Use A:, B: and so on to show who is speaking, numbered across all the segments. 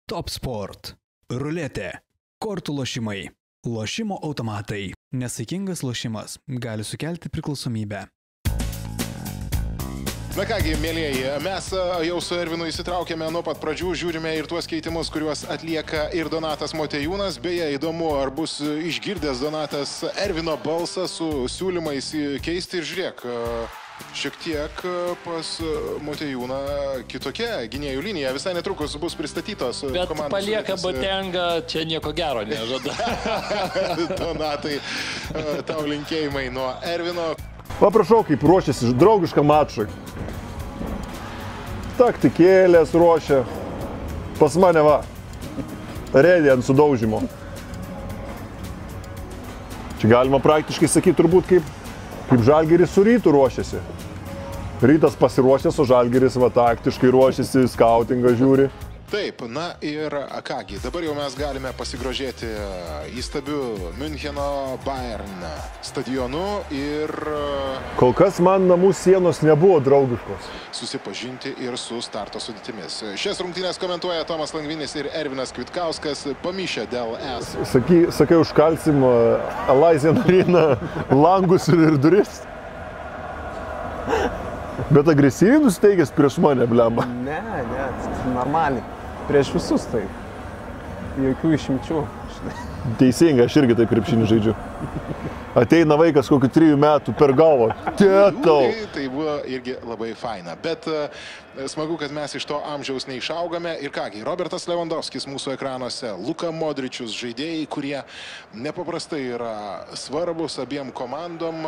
A: Top Sport. Ruletė. Kortų lošimai. Lošimo automatai. Nesaikingas lošimas gali sukelti priklausomybę.
B: Na kągi, mėlieji, mes jau su Ervinu įsitraukėme nuo pat pradžių, žiūrime ir tuos keitimus, kuriuos atlieka ir Donatas Motiejūnas. Beje, įdomu, ar bus išgirdęs Donatas Ervino balsą su siūlymais keisti ir žiūrėk. Šiek tiek pas Motiejūną kitokia gynėjų linija. Visai netrukus bus pristatytos
C: bet
B: komandos. Bet
C: palieka Botengą, čia nieko gero nežada.
B: Donatai, tau linkėjimai nuo Ervino.
D: Paprašau, kaip ruošiasi draugišką mačui. Taktikėlės ruošia. Pas mane va. Redė ant sudaužimo. Čia galima praktiškai sakyti turbūt kaip Žalgiris su Rytu ruošiasi. Rytas pasiruošęs, o Žalgiris va taktiškai ruošiasi, skautingą žiūri.
B: Taip, na ir kągi, dabar jau mes galime pasigrožėti įstabiu Müncheno Bayern stadionu ir
D: Kol kas man namų sienos nebuvo draugiškos.
B: Susipažinti ir su starto sudėtimis. Šias rungtynes komentuoja Tomas Langvinis ir Ervinas Kvitkauskas, pamišę dėl es.
D: Sakai, užkalsim Elaizien Areną langus ir duris. Bet agresyviai nusteigęs prieš mane, blemba.
E: Ne, normaliai. Prieš visus tai. Jokių išimčių.
D: Teisingai, aš irgi taip krepšinį žaidžiu. Ateina vaikas kokių 3 metų per galvą. Tėtau!
B: Tai buvo irgi labai faina. Bet smagu, kad mes iš to amžiaus neišaugame. Ir kągi, Robertas Lewandowskis mūsų ekranuose, Luka Modričius, žaidėjai, kurie nepaprastai yra svarbus abiem komandom.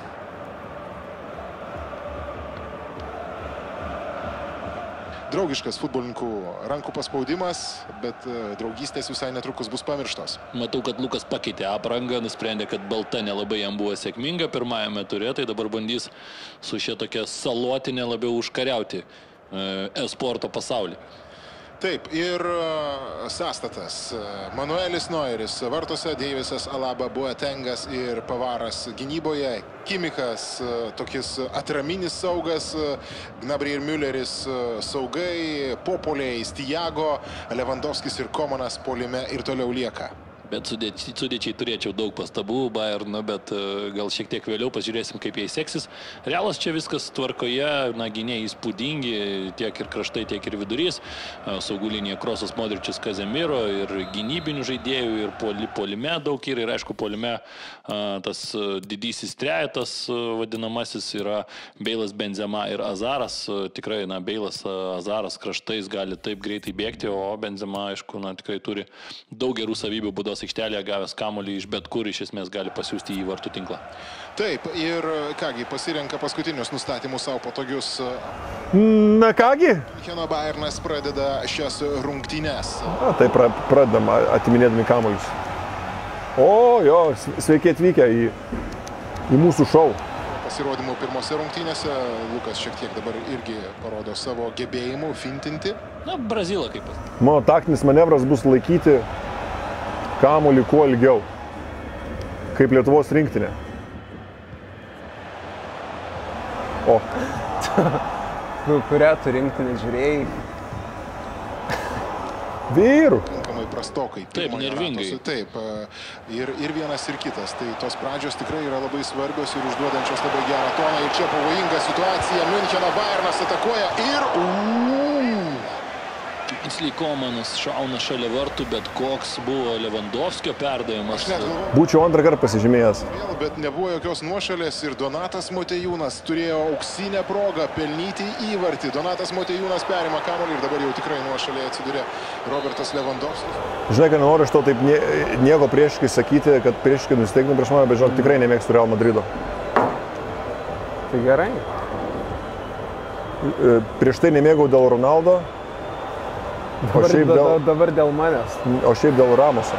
B: Draugiškas futbolininkų rankų paspaudimas, bet draugystės visai netrukus bus pamirštos.
C: Matau, kad Lukas pakeitė aprangą, nusprendė, kad balta nelabai jam buvo sėkminga pirmajame ture, tai dabar bandys su šia tokia salotinė labiau užkariauti e-sporto pasaulį.
B: Taip, ir sąstatas. Manuelis Neueris vartuose, Deivisas, Alaba, Boatengas ir Pavaras gynyboje. Kimikas, tokis atraminis saugas, Gnabry ir Mülleris saugai, Popoliai, Stijago, Lewandowskis ir Komanas puolime ir toliau lieka.
C: Bet sudėčiai turėčiau daug pastabų Bayerno, bet gal šiek tiek vėliau pažiūrėsim, kaip jai seksis. Realas čia viskas tvarkoje, gynėjai įspūdingi, tiek ir kraštai, tiek ir vidurys. Saugų linija Krosas, Modričius, Kazemiro ir gynybinių žaidėjų ir puolime daug yra. Ir aišku, puolime tas didysis trejetas vadinamasis yra Beilas, Benzema ir Azaras. Tikrai, Beilas, Azaras kraštais gali taip greitai bėgti, o Benzema, aišku, tikrai turi daug gerų savybių būdos aikštelėje, gavęs kamuolį iš bet kur, iš esmės gali pasiųsti į vartų tinklą.
B: Taip, ir kągi, pasirenka paskutinius nustatymus savo patogius.
D: Na kągi?
B: Müncheno Bayernas pradeda šias rungtynes.
D: Tai pradedam atiminėdami kamuolius. O, jo, sveiki atvykę į mūsų šou.
B: Pasirodymų pirmose rungtynėse Lukas šiek tiek dabar irgi parodo savo gebėjimų fintinti.
C: Brazilą kaip pas.
D: Mano taktinis manevras bus laikyti kamuolį kuo ilgiau, kaip Lietuvos rinktinė. O.
E: Kurią tu rinktinę žiūrėjai?
D: Vyrų.
B: Tinkamai prastokai.
C: Taip, nervingai.
B: Taip, ir vienas ir kitas. Tai tos pradžios tikrai yra labai svarbios ir užduodančios labai gerą toną. Ir čia pavojinga situacija. Müncheno Bayernas atakuoja ir...
C: Tiksliai Komanas šauna šalia vartų, bet koks buvo Lewandowskio perdavimas.
D: Būčiau antrą kartą pasižymėjęs.
B: Bet nebuvo jokios nuošalės ir Donatas Motiejūnas turėjo auksinę progą pelnyti įvartį. Donatas Motiejūnas perima kamuolį ir dabar jau tikrai nuošalėje atsidūrė Robertas Lewandowskis.
D: Žinai, kad nenoriu iš to taip nieko priešiškai sakyti, kad priešiškai nusiteiktum prieš mane, bet žinok, tikrai nemėgstu Real Madrido.
E: Tai gerai.
D: Prieš tai nemėgau dėl Ronaldo.
E: Dabar dėl manęs.
D: O šiaip dėl Ramoso.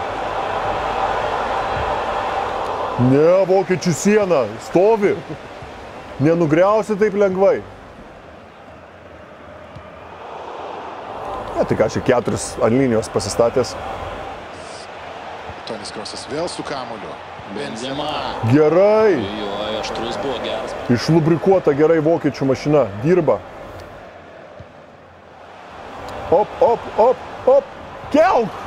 D: Ne, vokiečių siena, stovi. Nenugriausi taip lengvai. Tai ką, čia 4 ant linijos pasistatęs.
B: Tonis Krosas vėl su kamuoliu.
C: Benzema.
D: Gerai.
C: Jo, aštrus buvo geras.
D: Išlubrikuota gerai vokiečių mašina. Dirba. Op. Kelk!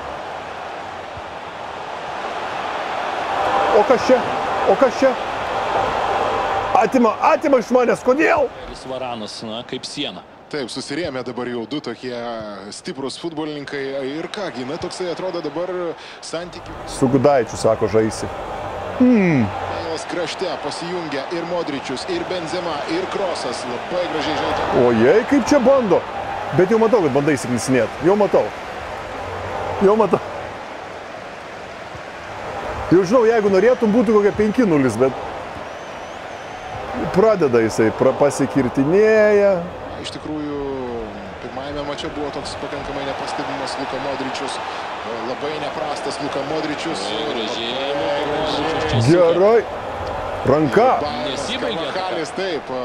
D: O kas čia? O kas čia? Atima iš manęs, kodėl?
C: Varanas, na, kaip siena.
B: Taip, susirėmė dabar jau du tokie stiprus futbolininkai ir kągi, na toksai atrodo dabar santykių.
D: Su Gudaičiu, sako, žaisi.
B: Beilas krašte pasijungia ir Modričius, ir Benzema, ir Krosas, labai gražiai žaidžia.
D: Ojei, kaip čia bando. Bet jau matau, kad bandai įsiknisinėti. Jau matau. Jau žinau, jeigu norėtum, būtų kokia 5-0, bet pradeda jisai, pasikirtinėja.
B: Iš tikrųjų, pirmajame mače buvo toks pakankamai nepastebimas Luka Modričius. Labai neprastas Luka Modričius.
D: Gerai. Ranka.
C: Nesibaigė.
B: Karvakalis, taip.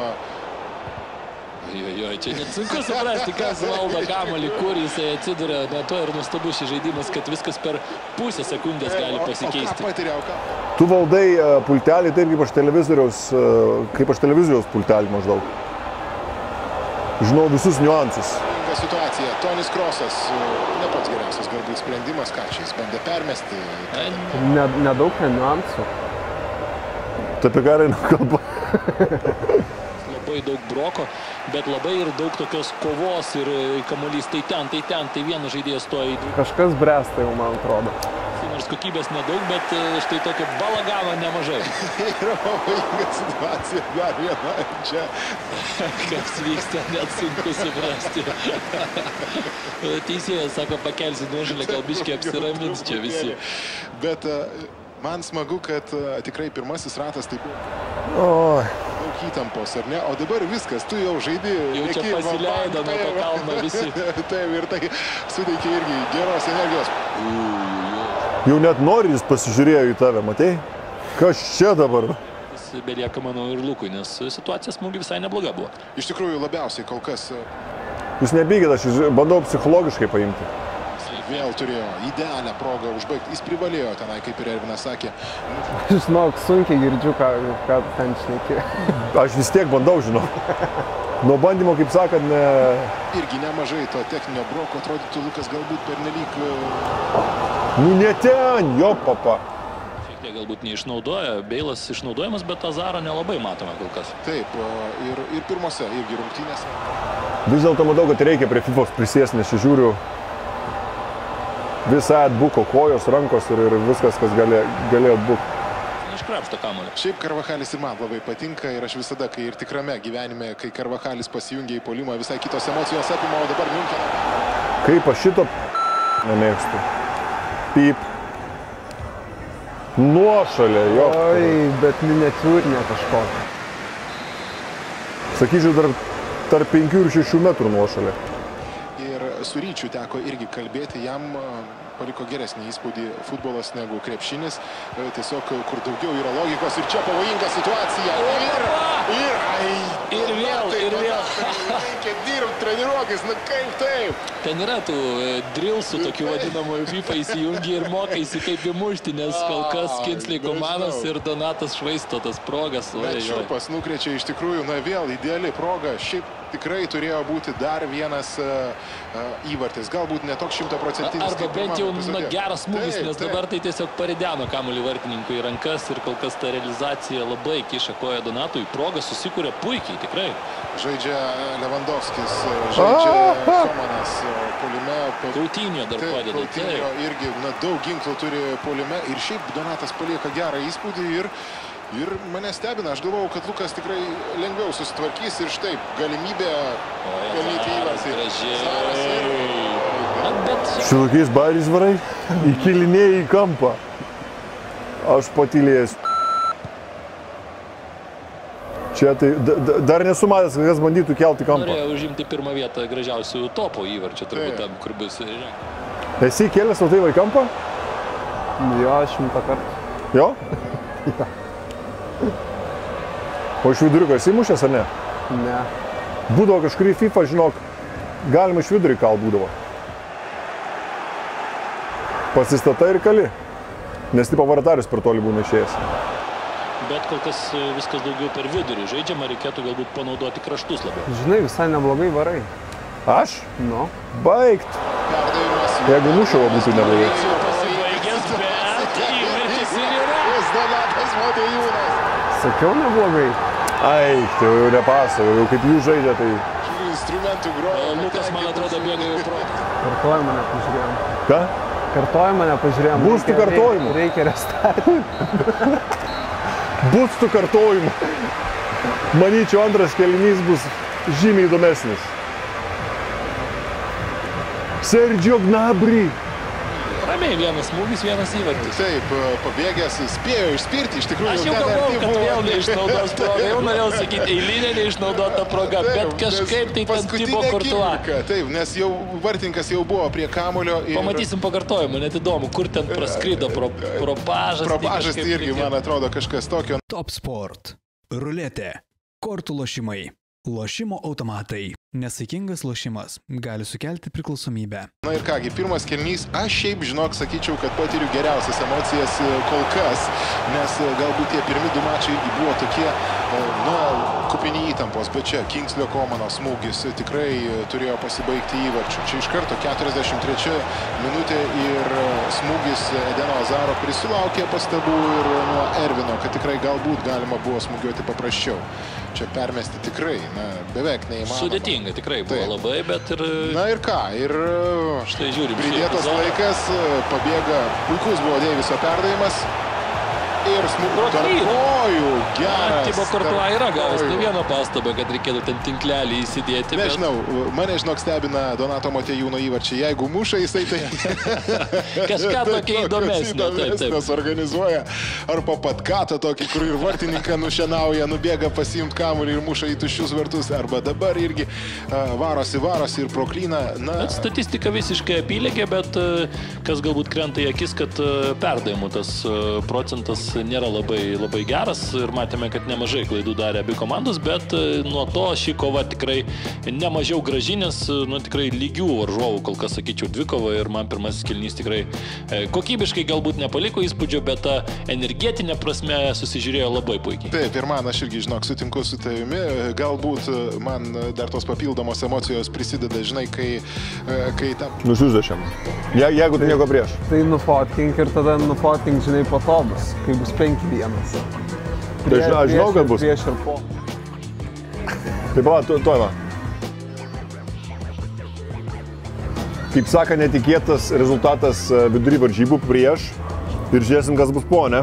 C: Jo, čia net sunku suprasti, kas valdo kamuolį, kur jisai atsiduria. Nuo to ir nuostabus šis žaidimas, kad viskas per pusę sekundės gali pasikeisti.
B: O ką patiria, o ką?
D: Tu valdai pultelį taip, kaip aš televizoriaus pultelį maždaug. Žinau visus niuansus.
B: Situacija. Tonis Krosas, ne pats geriausias galbūt sprendimas, ką čia jis bandė permesti.
E: Nedaug niuansų.
D: Tai apie ką eina kalba?
C: Labai daug broko, bet labai ir daug tokios kovos ir kamuolys tai vienas žaidėjas stoja į dvi.
E: Kažkas bręsta jau, man atrodo.
C: Nors kokybės nedaug, bet štai tokio balagano nemažai.
B: Yra pavojinga situacija, dar viena čia.
C: Kas vyksta, net sunku suprasti. Teisėjas sako, pakelsi nuošalę, gal biškiai apsiramins čia visi.
B: Bet man smagu, kad tikrai pirmasis ratas taip
D: Oi.
B: daug įtampos, ar ne? O dabar viskas, tu jau žaidi.
C: Jau čia pasileido nuo to kalno visi.
B: Taip, ir tai suteikia irgi geros energijos.
D: Jau net nori jis pasižiūrėjo į tave, matei? Kas čia dabar?
C: Belieka, manau, ir Lukui, nes situacija smūgi visai nebloga buvo.
B: Iš tikrųjų, labiausiai kol kas
D: Jūs nebygit, aš bandau psichologiškai paimti.
B: vėl turėjo idealią progą užbaigti. Jis privalėjo tenai, kaip ir Ervinas sakė.
E: Žinok, sunkiai girdžiu, ką ten šneki.
D: Aš vis tiek bandau, žinau. Nuo bandymo, kaip sakant, ne...
B: Irgi nemažai to techninio broko, atrodytų Lukas galbūt pernelyg...
D: Nu ne ten, jo papa.
C: Šiek tiek galbūt neišnaudoja, Beilas išnaudojamas, bet Azaro nelabai matome kol kas.
B: Taip, ir pirmose irgi rungtynėse.
D: Vis dėlto matau, kad reikia prie FIFOs prisės, nes čia žiūriu visą atbuko kojos, rankos ir viskas, kas galėjo atbukti.
C: Iškrapšto kamuolį.
B: Šiaip Karvachalis ir man labai patinka ir aš visada, kai ir tikrame gyvenime, kai Karvachalis pasijungia į puolimą, visai kitos emocijos apima, o dabar Miuncheną.
D: Kaip aš šito nemėgstu. Pyp. Nuošalė, jo.
E: Oi, bet miniatiūrinė kažkokia.
D: Sakyčiau, tarp 5 ir 6 metrų nuošalė.
B: Ir su Ryčiu teko irgi kalbėti, jam paliko geresnį įspūdį futbolas negu krepšinis. Tiesiog, kur daugiau yra logikos ir čia pavojinga situacija. Ir vėl. Reikia dirbti treniruokis, na kaip taip?
C: Ten yra tų drillsų, tokių vadinamųjų FIFA įsijungi ir mokaisi kaip įmušti, nes kol kas Kinsley komandos ir Donatas švaisto tas progas.
B: Bet Šiurpas nukrečia iš tikrųjų, na vėl ideali proga. Šiaip tikrai turėjo būti dar vienas įvartis. Galbūt ne toks 100%.
C: Arba bent jau geras smūgis, nes dabar tai tiesiog parideno kamuolį vartininkui į rankas ir kol kas ta realizacija labai kiša koją Donatui. Proga susikūrė puikiai, tikrai.
B: Žaidžia Lewandowskis, žaidžia Komanas puolime.
C: Coutinho dar padeda.
B: Coutinho irgi daug ginklų turi puolime ir šiaip Donatas palieka gerą įspūdį ir mane stebina. Aš galvojau, kad Lukas tikrai lengviau susitvarkys ir štai galimybė pelnyti įvartį.
D: Šitokiais bairiais varai įkilinėjai į kampą. Aš patylėjęs. Čia tai dar nesu matęs, kas bandytų kelti kampą.
C: Norėjo užimti pirmą vietą gražiausių topo įvarčio, turbūt tam, kur bus.
D: Esi kėlęs o tai į kampą?
E: Jo, 100 kartų.
D: Jo? O iš viduriuko esi mušęs, ar ne?
E: Ne.
D: Būdavo kažkurį FIFA, žinok, galima iš vidurį kal būdavo. Pasistatai ir kali, nes tipo varatarius per toli būna išėjęs.
C: Bet kol kas viskas daugiau per vidurį žaidžiama, reikėtų galbūt panaudoti kraštus labiau.
E: Žinai, visai neblogai varai.
D: Aš?
E: Nu.
D: Baigt.
B: Perdavimas
D: Jeigu mušavo būtų neblogai.
C: Pasibaigęs, bet įvertis ir yra.
B: Donatas Motiejūnas.
E: Sakiau neblogai.
D: Ai, tai jau nepasavo, jau kaip jų žaidė, tai...
B: Instrumentų grojo.
C: Lukas, man atrodo, bėga jau pro.
E: Kartojimą nepažiūrėjom.
D: Ką?
E: Kartojimą nepažiūrėjom.
D: Bus tų kartojimų.
E: Reikia restarti.
D: Bus tų kartojimų. Manyčiau, antras kėlinys bus žymiai įdomesnis. Sergio Gnabry.
C: Ramiai, vienas smūgis, vienas įvartis.
B: Taip, pabėgęs, spėjo išspirti, iš tikrųjų.
C: Aš jau galvojau, kad vėl neišnaudos progą. Jau norėjau sakyti, eilinė neišnaudota proga, bet kažkaip tai ten tipo Kortua.
B: Taip, nes jau vartininkas jau buvo prie kamulio.
C: Pamatysim pakartojimą, net įdomu, kur ten praskrido pro pažastį.
B: Pro pažastį irgi, man atrodo, kažkas tokio.
A: Top Sport. Ruletė. Kortų lošimai. Lošimo automatai. Nesaikingas lošimas gali sukelti priklausomybę.
B: Na ir kągi, pirmas kėlinys, aš šiaip žinok, sakyčiau, kad patiriu geriausias emocijas kol kas, nes galbūt tie pirmi du mačai buvo tokie, kupini įtampos, bet čia Kingsley Komano smūgis tikrai turėjo pasibaigti įvarčiu. Čia iš karto 43 minutė ir smūgis Edeno Azaro, kuris sulaukė pastabų ir nuo Ervino, kad tikrai galbūt galima buvo smūgiuoti paprasčiau. Čia permesti tikrai, beveik neįmanoma.
C: Sudėtinga tikrai buvo labai, bet ir...
B: Na ir ką, ir
C: štai žiūrim.
B: Pridėtas laikas, pabėga, puikus buvo Deiviso perdavimas. Ir smūgio tarp kojų, geras.
C: Tipo Kortua yra gavęs ne vieną pastabą, kad reikėtų ten tinklelį įsidėti.
B: Nežinau, mane žinok stebina Donato Motiejūno įvarčiai. Jeigu muša jisai, tai...
C: Kažką tokį įdomesnio.
B: Įdomesnės organizuoja. Ar papatkatą tokį, kur ir vartininką nušienauja, nubėga pasiimt kamuolį ir muša į tuščius vartus. Arba dabar irgi varosi ir proklyna.
C: Statistika visiškai apylygė, bet kas galbūt krenta į akis, kad perdavimų tas procentas nėra labai geras ir matėme, kad nemažai klaidų darė abi komandos, bet nuo to ši kova tikrai nemažiau graži, nes tikrai lygių varžovų, kol kas sakyčiau, dvikova ir man pirmasis kėlinys tikrai kokybiškai galbūt nepaliko įspūdžio, bet ta energetinė prasme susižiūrėjo labai puikiai.
B: Taip, ir man aš irgi, žinok, sutinku su tavimi, galbūt man dar tos papildomos emocijos prisideda, žinai, kai tam...
D: Nusiuždėšiam. Jeigu tai nieko prieš.
E: Tai nufotkink ir tada nufotkink, žinai, po to bus, kai bus 5-1.
D: Tai aš žinau, kad bus.
E: Prieš ir po.
D: Taip, va, tuoj va. Kaip saka, netikėtas rezultatas vidury varžybų prieš ir žiūrėsim, kas bus po, ne?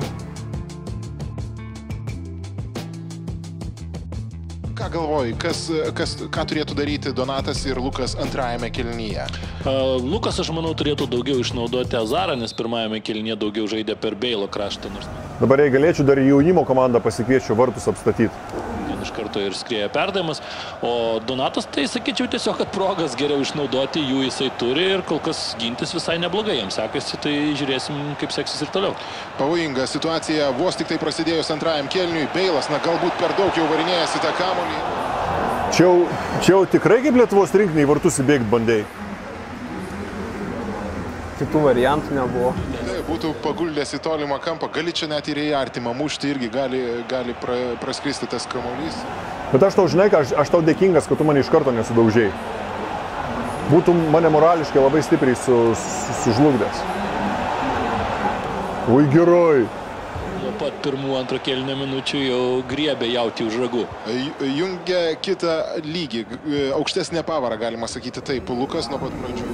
B: Ką galvoji, ką turėtų daryti Donatas ir Lukas antrajame kėlinyje?
C: Lukas, aš manau, turėtų daugiau išnaudoti Azarą, nes pirmajame kėlinyje daugiau žaidė per Beilo kraštą.
D: Dabar jei galėčiau dar jaunimo komandą pasikviečiau vartus apstatyti.
C: Iš karto ir skrieja perdavimas, o Donatas, tai sakyčiau tiesiog, kad progas geriau išnaudoti, jų jisai turi ir kol kas gintis visai neblogai jiems sekasi, tai žiūrėsim, kaip seksis ir toliau.
B: Pavojinga situacija, vos tik tai prasidėjus antrajam kėliniui, Beilas, galbūt per daug jau varinėjasi tą kamuolį.
D: Čia jau tikrai kaip Lietuvos rinkiniai vartus įbėgti bandėjai?
E: Kitų variantų nebuvo.
B: Būtų paguldęs į tolimą kampą, gali čia net ir į artimą mušti, irgi gali praskristi tas kamuolys.
D: Bet aš tau žinai, aš tau dėkingas, kad tu mane iš karto nesudaužėjai. Būtų mane morališkai labai stipriai sužlugdęs. Ui, gerai.
C: Nuo pat pirmų antro kėlinio minučių jau griebė jauti už ragų.
B: Jungia kitą lygį, aukštesnę pavarą, galima sakyti taip, Lukas nuo pat pradžių.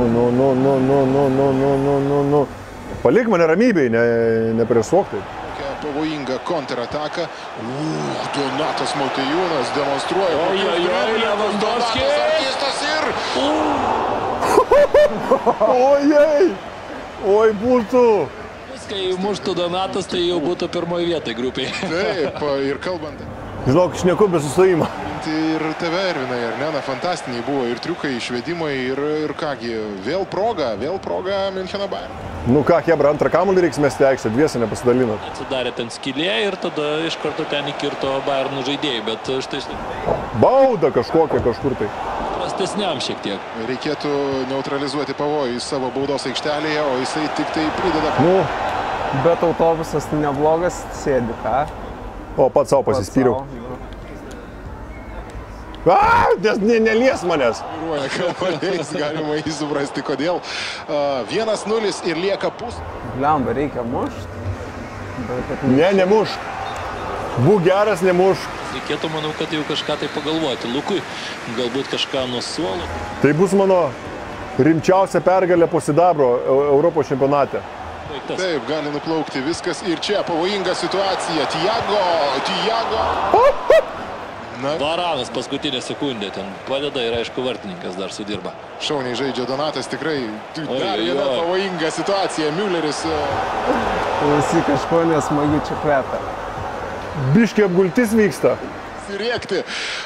D: Nu. Palik mane ramybėj, nepresuok taip.
B: Tokia pavojinga kontrataka. Donatas Motiejūnas demonstruoja.
C: Oi,
B: Lewandowskis ir...
D: Ojei! Oi, būtų!
C: Kai muštų Donatas, tai jau būtų pirmoje vietoje grupėje.
B: Taip, ir kalbant.
D: Žinok, šneku be sustojimo.
B: Ir TV Ervinai, ar ne, fantastiniai buvo ir triukai, išvedimai ir kągi, vėl proga Miuncheno Bayern.
D: Nu ką, Hebra, antrą kamuolį reiks mesti aikštę, dviese nepasidalinat.
C: Atsidarė ten skylė ir tada iš karto ten įkirto Bayernų žaidėjai, bet štai...
D: Bauda kažkokia kažkur tai.
C: Prastesniam šiek tiek.
B: Reikėtų neutralizuoti pavojų į savo baudos aikštelėje, o jisai tik tai prideda...
E: Nu, bet autobusas tai neblogas, sėdi, ką?
D: O, pats savo pasispyriau. Nes nelies manęs.
B: Vairuoja kamuoliais, galima įsuprasti kodėl. 1-0 ir lieka
E: Blemba, reikia mušt.
D: Ne, nemušk. Būk geras, nemušk.
C: Reikėtų, manau, kad jau kažką tai pagalvoti. Lukui, galbūt kažką nuo suolo.
D: Tai bus mano rimčiausia pergalė po sidabro Europos čempionate.
C: Baigtas.
B: Taip, gali nuplaukti viskas ir čia pavojinga situacija. Tiago.
C: Varanas paskutinę sekundę ten padeda ir aišku vartininkas dar sudirba.
B: Šauniai žaidžia Donatas, tikrai dar viena pavojinga situacija. Mülleris.
E: Visi kažko nesmagi čia kvepia.
D: Biškiai apgultis vyksta.
B: Rėkti.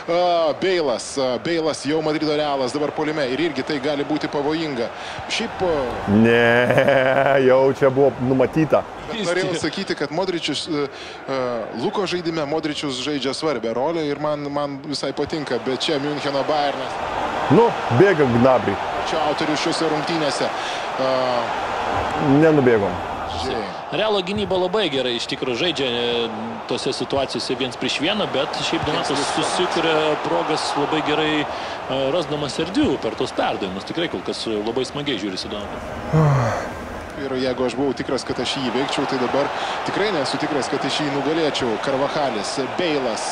B: Beilas jau Madrido Realas dabar puolime ir irgi tai gali būti pavojinga. Šiaip...
D: Ne, jau čia buvo numatyta.
B: Bet norėjau sakyti, kad Modričius, Luko žaidime Modričius žaidžia svarbę rolę ir man visai patinka, bet čia Müncheno Bayernas.
D: Nu, bėga Gnabry.
B: Čia autorius šiuose rungtynėse.
D: Nenubėgom.
C: Realo gynyba labai gerai iš tikrųjų žaidžia tose situacijose 1-1, bet šiaip Donatas susikuria progas labai gerai rasdamas erdvių per tos perdavimus. Tikrai kol kas labai smagiai žiūrisi Donatą.
B: Ir jeigu aš buvau tikras, kad aš jį įveikčiau, tai dabar tikrai nesu tikras, kad aš jį nugalėčiau. Carvajalis, Beilas,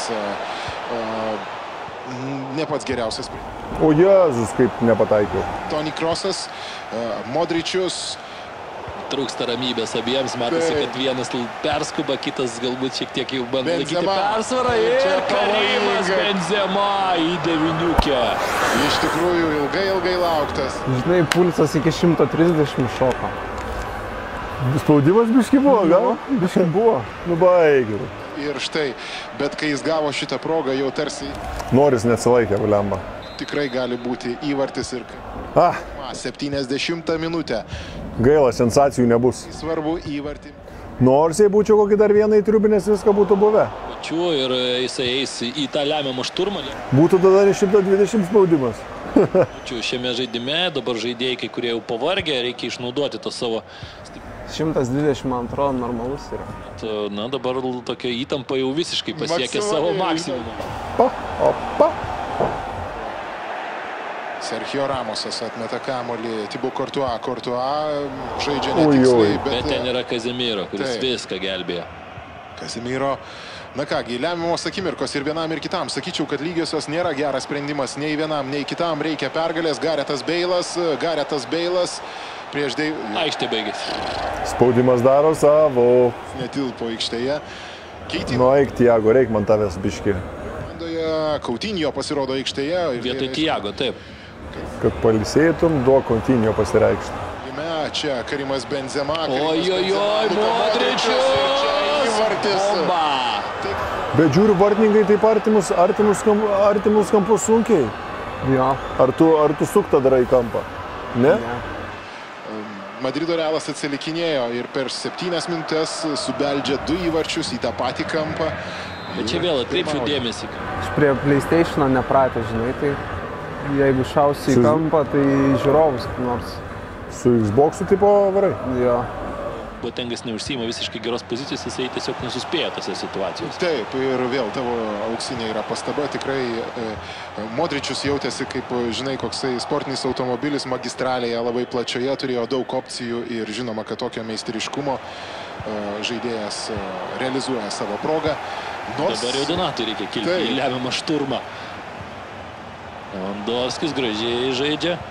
B: ne pats geriausias.
D: O Jėzus, kaip nepataikiau.
B: Toni Kroosas, Modričius.
C: Trūksta ramybės abiems, matosi, kad vienas perskuba, kitas galbūt šiek tiek jau bando laikyti persvarą ir Karimas Benzema į 9.
B: Iš tikrųjų ilgai lauktas.
E: Žinai, pulsas iki 130 šoko.
D: Spaudimas biški buvo, gal?
E: Biški buvo.
D: Nu, baigi.
B: Ir štai, bet kai jis gavo šitą progą, jau tarsi...
D: Noris neatsilaikė, Valiamba.
B: Tikrai gali būti įvartis ir... 70 minutę.
D: Gaila, sensacijų nebus.
B: Svarbu įvartį.
D: Nors jei būčiau kokį dar vieną į triubinės, viską būtų buvę.
C: Pačiu ir jisai eis į tą lemiamą šturmą.
D: Būtų tada 120 spaudimas.
C: Pačiu šiame žaidime, dabar žaidėjai, kai kurie jau pavargę, reikia išnaudoti to savo...
E: 122 normalus yra.
C: Na, dabar tokia įtampa jau visiškai pasiekė savo maksimumą.
D: Opa.
B: Sergio Ramosas atmeta kamuolį, Thibaut Courtois žaidžia netiksliai,
C: bet ten yra Kazemiro, kuris viską gelbėjo.
B: Kazemiro, na kągi, lemiamos akimirkos ir vienam ir kitam. Sakyčiau, kad lygiosios nėra geras sprendimas nei vienam, nei kitam. Reikia pergalės. Garetas Beilas prieš
C: Aikštė baigėsi.
D: Spaudimas daro savo.
B: Netilpo aikštėje.
D: Nu, eik Tiago, reik man tavęs biški.
B: Coutinho pasirodo aikštėje.
C: Vietoj Tiago, taip.
D: Kad palisėtum, duok Coutinho pasireikšti.
B: Čia Karimas Benzema.
C: Ojojoj, Modričius! Bomba!
D: Bet žiūriu, vartininkai taip artimus kampus sunkiai.
E: Jo.
D: Ar tu suktą darai kampą? Ne?
B: Madrido Realas atsilikinėjo ir per 7 minutės subeldžia 2 įvarčius į tą patį kampą.
C: Bet čia vėl atkreipčiau dėmesį.
E: Aš prie PlayStation'o nepratę, žinai, tai jeigu šausi į kampą, tai žiūrovus nors.
D: Su Xbox'u tipo varai?
E: Jo.
C: Botengas neužsima visiškai geros pozicijos, jisai tiesiog nesuspėja tose situacijose.
B: Taip, ir vėl tavo auksinė yra pastaba. Tikrai Modričius jautėsi kaip, žinai, koksai sportinis automobilis magistralėje labai plačioje, turėjo daug opcijų ir žinoma, kad tokio meistriškumo žaidėjas realizuoja savo progą.
C: Dabar jau Donatui reikia kilti į lemiamą šturmą. Lewandowskis gražiai žaidžia.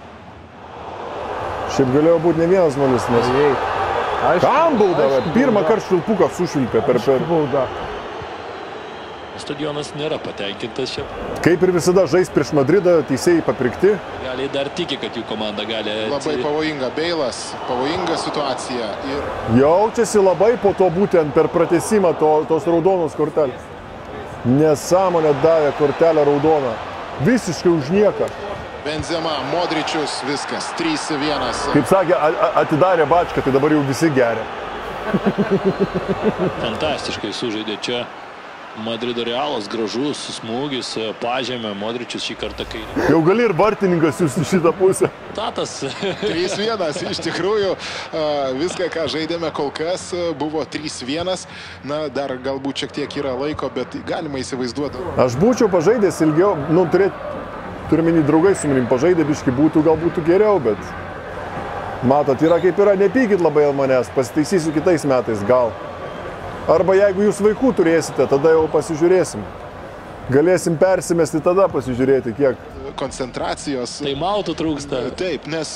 D: Šiaip galėjo būti ne 1-0, nes... Kam bauda? Pirmą kartą švilpuką sušvilpė per...
E: Bauda.
C: Stadionas nėra patenkintas čia.
D: Kaip ir visada žais prieš Madridą, teisėjai paprikti.
C: Gali dar tiki, kad jų komanda gali...
B: Labai pavojinga Beilas, pavojinga situacija. Ir...
D: Jaučiasi labai po to būtent per pratesimą tos raudonos kortelės. Nesąmonė davė kortelę raudoną. Visiškai už nieką.
B: Benzema, Modričius, viskas, 3-1.
D: Kaip sakė, atidarė bačką, tai dabar jau visi geria.
C: Fantastiškai sužaidė čia. Madrido Realas gražus smūgis, pažemė Modričius šį kartą kairį.
D: Jau gali ir vartininkas jūs į šitą pusę.
C: Tatas.
B: 3-1, iš tikrųjų viską, ką žaidėme kol kas, buvo 3-1. Na, dar galbūt šiek tiek yra laiko, bet galima įsivaizduoti.
D: Aš būčiau pažaidęs ilgiau, nu, turiu draugai su manim pažaidę, biški būtų, gal būtų geriau, bet matot, yra kaip yra, nepykit labai ant manęs, pasitaisysiu kitais metais, gal. Arba jeigu jūs vaikų turėsite, tada jau pasižiūrėsim. Galėsim persimesti tada pasižiūrėti, kiek.
B: Koncentracijos.
C: Tai mautų trūksta.
B: Taip, nes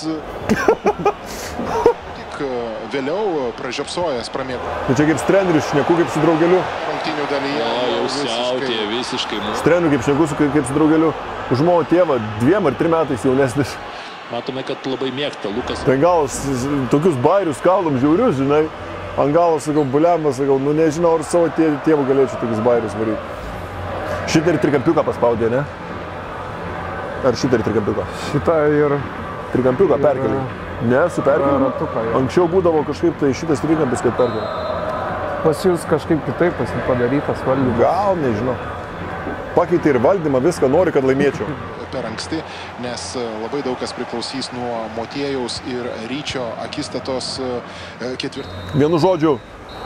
B: tik vėliau pražiopsojęs pramėgo.
D: Tai čia kaip treneris šneku, kaip su draugeliu.
B: Rungtynių dalyje.
C: Jau siautė visiškai.
D: Treneriu kaip šneku, kaip su draugeliu. Už mano tėvą 2 ar 3 metais jaunesnis.
C: Matome, kad labai mėgta Lukas.
D: Tai gal tokius bairius kalbam žiaurius, žinai. Ant galo sakau, buliamas, sakau, nu nežinau, ar savo tėvų galėčiau tokius bairius varyti. Šitą ir trikampiuką paspaudė, ne? Ar šitą ir trikampiuką?
E: Šitą ir...
D: Trikampiuką perkelį. Ne, su perkeliu. Anksčiau būdavo kažkaip tai šitas trikampis, kad perkelį.
E: Pas jūs kažkaip kitaip padarytas valdymas.
D: Gal, nežinau. Pakeitė ir valdymą, viską nori, kad laimėčiau.
B: Per anksti, nes labai daug kas priklausys nuo Motiejaus ir Ryčio akistatos ketvirtą.
D: Vienu žodžiu,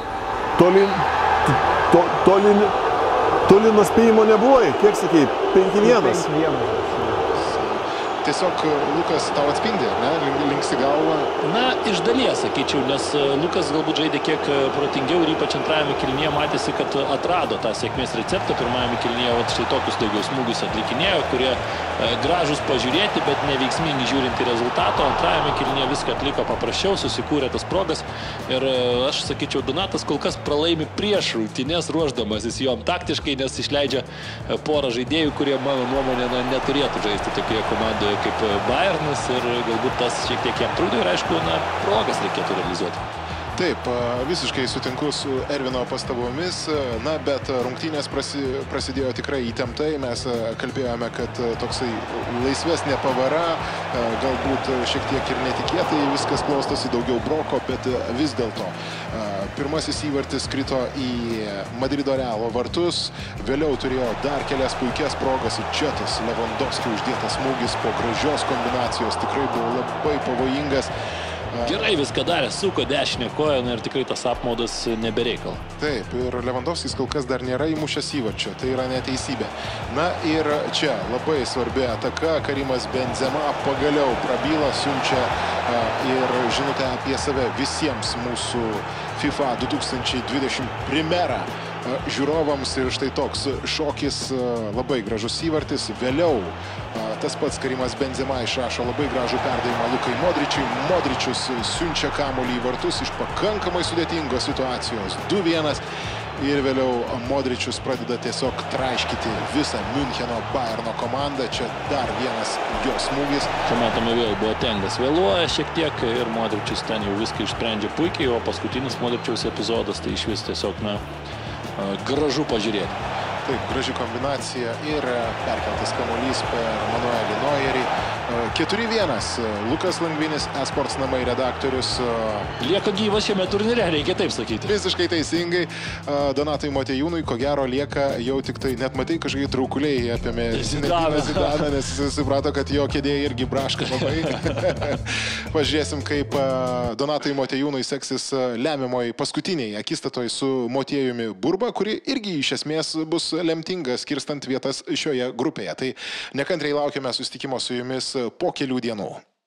D: toli nuo spėjimo nebuvai. Kiek sakei? 5-1.
E: 5-1.
B: Tiesiog Lukas tau atspindi, ne? Linksi galvą.
C: Na, iš dalies, sakyčiau, nes Lukas galbūt žaidė kiek protingiau ir ypač antrajame kėlinyje matėsi, kad atrado tą sėkmės receptą. Pirmajame kėlinyje štai tokius daugiau smūgius atlikinėjo, kurie gražus pažiūrėti, bet neveiksmingi žiūrint į rezultatą. Antrajame kėlinyje viską atliko paprasčiau, susikūrė tas progas. Ir aš sakyčiau, Donatas kol kas pralaimi prieš rungtynes ruošdamasis jom taktiškai, nes išleidžia porą žaidėjų, kurie, mano nuomonė, neturėtų žaisti tokioje komandoje kaip Bayernas ir galbūt tas šiek tiek jam trūdo ir aišku, progas reikėtų realizuoti.
B: Taip, visiškai sutinku su Ervino pastabomis, na, bet rungtynės prasidėjo tikrai įtemptai, mes kalbėjome, kad toksai laisvesnė pavara, galbūt šiek tiek ir netikėtai viskas klostosi, daugiau broko, bet vis dėlto. Pirmasis įvartis krito į Madrido Realo vartus, vėliau turėjo dar kelias puikias progas ir čia tas Lewandowski uždėtas smūgis po gražios kombinacijos tikrai buvo labai pavojingas.
C: Gerai viską darė, suko dešinę koją ir tikrai tas apmaudas nebereikal.
B: Taip, ir Lewandowskis kol kas dar nėra įmušęs įvarčio, tai yra neteisybė. Na ir čia labai svarbi ataka, Karimas Benzema pagaliau prabyla, siunčia ir žinutę apie save visiems mūsų FIFA 2020 primerą žiūrovams ir štai toks šokis, labai gražus įvartis. Vėliau tas pats Karimas Benzema išrašo labai gražų perdavimą Lukai Modričiui. Modričius siunčia kamuolį į vartus iš pakankamai sudėtingos situacijos. 2-1. Ir vėliau Modričius pradeda tiesiog traiškyti visą Müncheno Bayerno komandą. Čia dar vienas jo smūgis.
C: Čia matome vėl Boatengas vėluoja šiek tiek ir Modričius ten jau viską išsprendžia puikiai, o paskutinis Modričiaus epizodas tai iš vis tiesiog, gražu pažiūrėti.
B: Taip, graži kombinacija ir perkeltas kamuolys per Manuelį Neuerį. 4-1. Lukas Langvinis, eSports namai redaktorius.
C: Lieka gyvas šiame turnyre, reikia taip sakyti.
B: Visiškai teisingai. Donatui Motiejūnui, ko gero, lieka jau tik tai, net matai, kažkaip traukuliai apėmė Zidaną, nes suprato, kad jo kėdė irgi braška labai. Pažiūrėsim, kaip Donatui Motiejūnui seksis lemiamoj paskutiniai akistatoj su Motiejumi Burba, kuri irgi iš esmės bus lemtinga skirstant vietas šioje grupėje. Tai nekantriai laukiame susitikimo su jumis po kelių dienų.